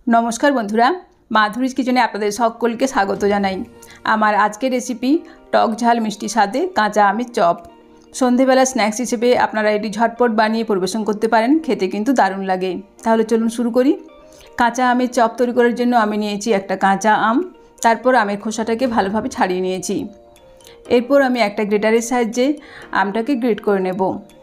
नमस्कार बंधुरा माधुरीज किचने आपनादेर सकलके स्वागत जानाई। आमार आजकेर रेसिपि टक झाल मिष्टि स्वादे काँचा आमेर चप। सन्ध्येबेला स्नैक्स हिसेबे आपनारा एटी झटपट बानिये परिवेशन करते पारेन, खेते किन्तु दारुण लागे। ताहले चलुन शुरू करी। काँचा आमेर चप तैरि करार जोन्नो आमि नियेछि एकटा काँचा आम, तारपर आमेर खोसाटाके भालोभाबे छाड़िये नियेछि। एरपर आमि एकटा ग्रेटारेर साहाज्ये आमटाके ग्रेट करे नेब।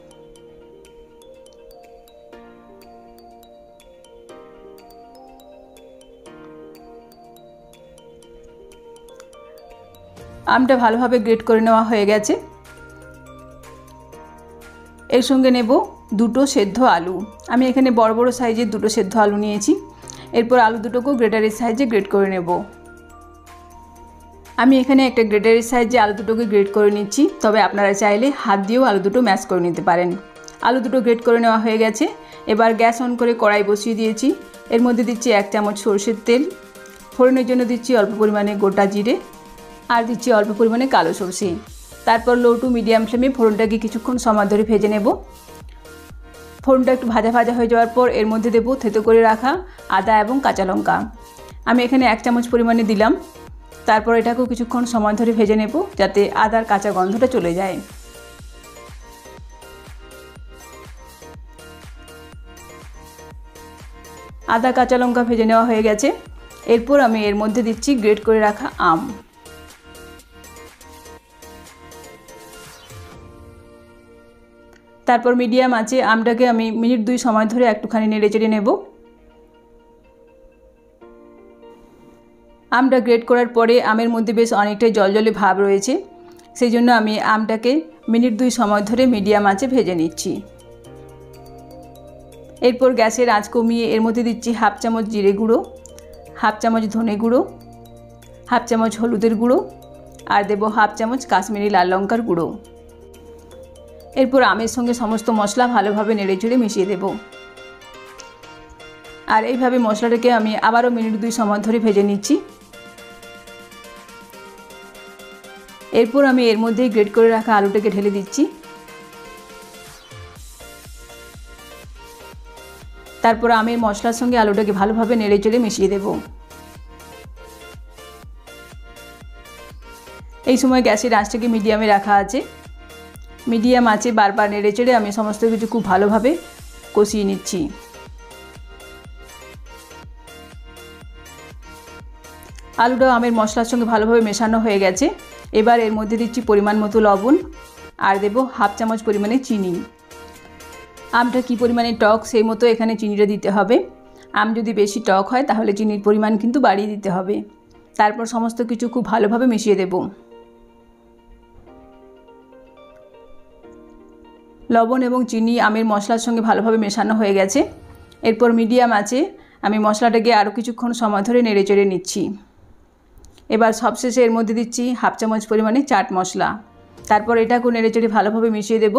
आमटा भालोभाबे ग्रेट करे नेওয়া হয়ে গেছে। এর সঙ্গে নেব দুটো সেদ্ধ আলু। আমি এখানে বড় বড় সাইজের দুটো সেদ্ধ আলু নিয়েছি। এরপর আলু দুটোকে গ্রেটারের সাহায্যে গ্রেট করে নেব। আমি এখানে একটা গ্রেটারের সাহায্যে আলু দুটোকে গ্রেট করে নিচ্ছি, তবে আপনারা চাইলে হাত দিয়েও আলু দুটো ম্যাশ করে নিতে পারেন। আলু দুটো গ্রেট করে নেওয়া হয়ে গেছে। এবার গ্যাস অন করে কড়াই বসিয়ে দিয়েছি। এর মধ্যে দিচ্ছি 1 চামচ সরষের তেল। ফোড়নের জন্য দিচ্ছি অল্প পরিমাণে গোটা জিরে আর দিচ্ছি অল্প পরিমাণে কালো সরষে। তারপর লো টু মিডিয়াম ফ্লেমে ফোড়নটাকে কিছুক্ষণ সময় ধরে ভেজে নেব। ফোড়নটা একটু ভাজা ভাজা হয়ে যাওয়ার পর এর মধ্যে দেব থেতো করে রাখা আদা এবং কাঁচা লঙ্কা। আমি এখানে 1 চামচ পরিমাণে দিলাম। তারপর এটাকেও কিছুক্ষণ সময় ধরে ভেজে নেব যাতে আদার কাঁচা গন্ধটা চলে যায়। আদা কাঁচা লঙ্কা ভেজে নেওয়া হয়ে গেছে। এরপর আমি এর মধ্যে দিচ্ছি গ্রেট করে রাখা আম। তারপর মিডিয়াম আঁচে আমটাকে আমি মিনিট 2 সময় ধরে একটুখানি নেড়েচেড়ে নেব। আমটা গ্রেট করার পরে আমের মধ্যে বেশ অনেকটাই জলজলে ভাব রয়েছে, সেই জন্য আমি আমটাকে মিনিট 2 সময় ধরে মিডিয়াম আঁচে ভেজে নিচ্ছি। এরপর গ্যাসের আঁচ কমিয়ে এর মধ্যে দিচ্ছি হাফ চামচ জিরে গুঁড়ো, হাফ চামচ ধনে গুঁড়ো, হাফ চামচ হলুদের গুঁড়ো আর দেব হাফ চামচ কাশ্মীরি লাল লঙ্কার গুঁড়ো। এরপর আমের সঙ্গে সমস্ত মশলা ভালোভাবে নেড়েচেড়ে মিশিয়ে দেব। আর এইভাবে মশলাটাকে আমি আবারও মিনিট 2 সময় ধরে ভেজে নিচ্ছি। এরপর আমি এর মধ্যেই গ্রেট করে রাখা আলুটাকে ঢেলে দিচ্ছি। তারপর আমের মশলার সঙ্গে আলুটাকে ভালোভাবে নেড়েচেড়ে মিশিয়ে দেব। এই সময় গ্যাসের আঁচটাকে মিডিয়ামে রাখা আছে। মিডিয়াম আঁচে বারবার নেড়েচেড়ে আমি সমস্ত কিছু খুব ভালোভাবে কষিয়ে নিচ্ছি। আলুটা আমের মশলার সঙ্গে ভালোভাবে মেশানো হয়ে গেছে। এবার এর মধ্যে দিচ্ছি পরিমাণ মতো লবণ আর দেব হাফ চামচ পরিমাণে চিনি। আমটা কী পরিমাণে টক সেই মতো এখানে চিনিটা দিতে হবে। আম যদি বেশি টক হয় তাহলে চিনির পরিমাণ কিন্তু বাড়িয়ে দিতে হবে। তারপর সমস্ত কিছু খুব ভালোভাবে মিশিয়ে দেব। লবণ এবং চিনি আমের মশলার সঙ্গে ভালোভাবে মেশানো হয়ে গেছে। এরপর মিডিয়াম আঁচে আমি মশলাটাকে আরও কিছুক্ষণ সময় ধরে নেড়েচেড়ে নিচ্ছি। এবার সবশেষে এর মধ্যে দিচ্ছি হাফ চামচ পরিমাণে চাট মশলা। তারপর এটাকেও নেড়েচেড়ে ভালোভাবে মিশিয়ে দেব।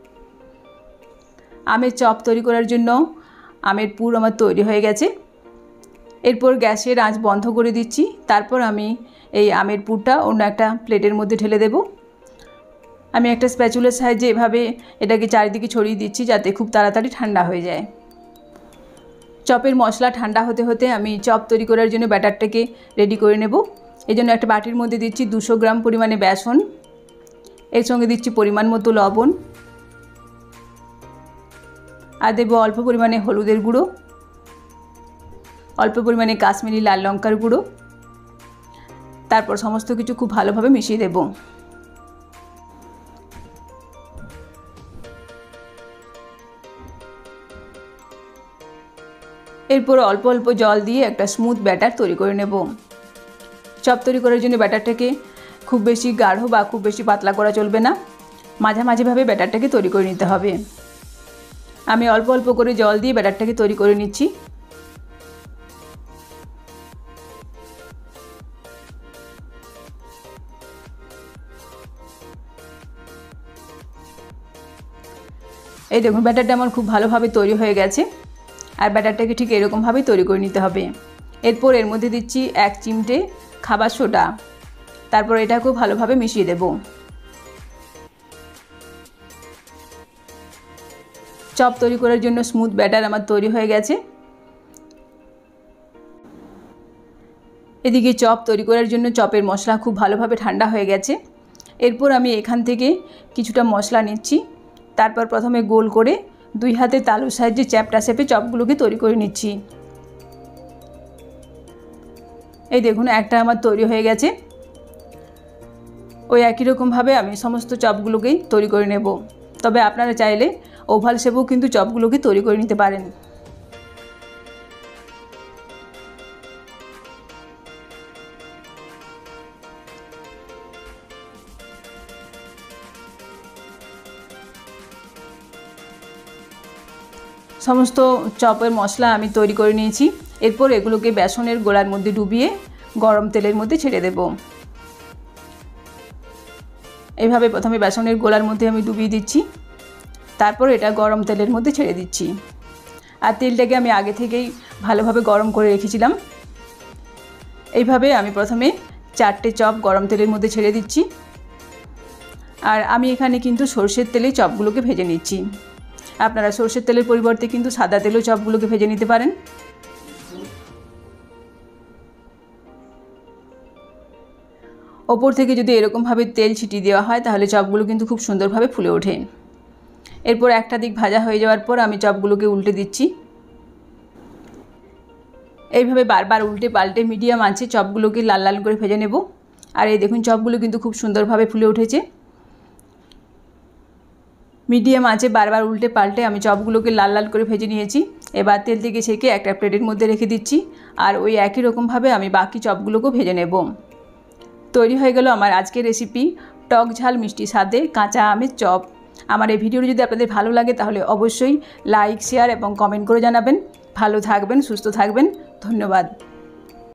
আমের চপ তৈরি করার জন্য আমের পুর আমার তৈরি হয়ে গেছে। এরপর গ্যাসের আঁচ বন্ধ করে দিচ্ছি। তারপর আমি এই আমের পুরটা অন্য একটা প্লেটের মধ্যে ঢেলে দেব। আমি একটা স্প্যাচুলার সাহায্যে এভাবে এটাকে চারিদিকে ছড়িয়ে দিচ্ছি যাতে খুব তাড়াতাড়ি ঠান্ডা হয়ে যায়। চপের মশলা ঠান্ডা হতে হতে আমি চপ তৈরি করার জন্য ব্যাটারটাকে রেডি করে নেব। এই জন্য একটা বাটির মধ্যে দিচ্ছি 200 গ্রাম পরিমাণে বেসন। এর সঙ্গে দিচ্ছি পরিমাণ মতো লবণ আর দেব অল্প পরিমাণে হলুদের গুঁড়ো, অল্প পরিমাণে কাশ্মীরি লাল লঙ্কার গুঁড়ো। তারপর সমস্ত কিছু খুব ভালোভাবে মিশিয়ে দেব। এরপর অল্প অল্প জল দিয়ে একটা স্মুথ ব্যাটার তৈরি করে নেব। চপ তৈরি করার জন্য ব্যাটারটাকে খুব বেশি গাঢ় বা খুব বেশি পাতলা করা চলবে না, মাঝামাঝিভাবে ব্যাটারটাকে তৈরি করে নিতে হবে। আমি অল্প অল্প করে জল দিয়ে ব্যাটারটাকে তৈরি করে নিচ্ছি। এই দেখুন ব্যাটারটা আমার খুব ভালোভাবে তৈরি হয়ে গেছে। আর ব্যাটারটাকে ঠিক এরকমভাবেই তৈরি করে নিতে হবে। এরপর এর মধ্যে দিচ্ছি 1 চিমটে খাবার সোডা। তারপর এটাকেও ভালোভাবে মিশিয়ে দেব। চপ তৈরি করার জন্য স্মুথ ব্যাটার আমার তৈরি হয়ে গেছে। এদিকে চপ তৈরি করার জন্য চপের মশলা খুব ভালোভাবে ঠান্ডা হয়ে গেছে। এরপর আমি এখান থেকে কিছুটা মশলা নিচ্ছি। তারপর প্রথমে গোল করে 2 হাতে তালুর সাহায্যে চ্যাপটা শেপে চপগুলোকে তৈরি করে নিচ্ছি। এই দেখুন একটা আমার তৈরি হয়ে গেছে। ওই একই রকমভাবে আমি সমস্ত চপগুলোকেই তৈরি করে নেব। তবে আপনারা চাইলে ওভাল শেপেও কিন্তু চপগুলোকে তৈরি করে নিতে পারেন। সমস্ত চপের মশলা আমি তৈরি করে নিয়েছি। এরপর এগুলোকে বেসনের গোলার মধ্যে ডুবিয়ে গরম তেলের মধ্যে ছেড়ে দেব। এইভাবে প্রথমে বেসনের গোলার মধ্যে আমি ডুবিয়ে দিচ্ছি, তারপর এটা গরম তেলের মধ্যে ছেড়ে দিচ্ছি। আর তেলটাকে আমি আগে থেকেই ভালোভাবে গরম করে রেখেছিলাম। এইভাবে আমি প্রথমে 4টে চপ গরম তেলের মধ্যে ছেড়ে দিচ্ছি। আর আমি এখানে কিন্তু সরষের তেলেই চপগুলোকে ভেজে নিচ্ছি। আপনারা সরষের তেলের পরিবর্তে কিন্তু সাদা তেলেও চপগুলোকে ভেজে নিতে পারেন। ওপর থেকে যদি এরকমভাবে তেল ছিটিয়ে দেওয়া হয় তাহলে চপগুলো কিন্তু খুব সুন্দরভাবে ফুলে ওঠে। এরপর একটা দিক ভাজা হয়ে যাওয়ার পর আমি চপগুলোকে উল্টে দিচ্ছি। এইভাবে বারবার উল্টে পাল্টে মিডিয়াম আঁচে চপগুলোকে লাল লাল করে ভেজে নেব। আর এই দেখুন চপগুলো কিন্তু খুব সুন্দরভাবে ফুলে উঠেছে। মিডিয়াম আঁচে বারবার উল্টে পাল্টে আমি চপগুলোকে লাল লাল করে ভেজে নিয়েছি। এবার তেল থেকে ছেঁকে একটা প্লেটের মধ্যে রেখে দিচ্ছি। আর ওই একই রকমভাবে আমি বাকি চপগুলোকেও ভেজে নেব। তৈরি হয়ে গেল আমার আজকের রেসিপি টক ঝাল মিষ্টি স্বাদে কাঁচা আমের চপ। আমার এই ভিডিওটি যদি আপনাদের ভালো লাগে তাহলে অবশ্যই লাইক, শেয়ার এবং কমেন্ট করে জানাবেন। ভালো থাকবেন, সুস্থ থাকবেন। ধন্যবাদ।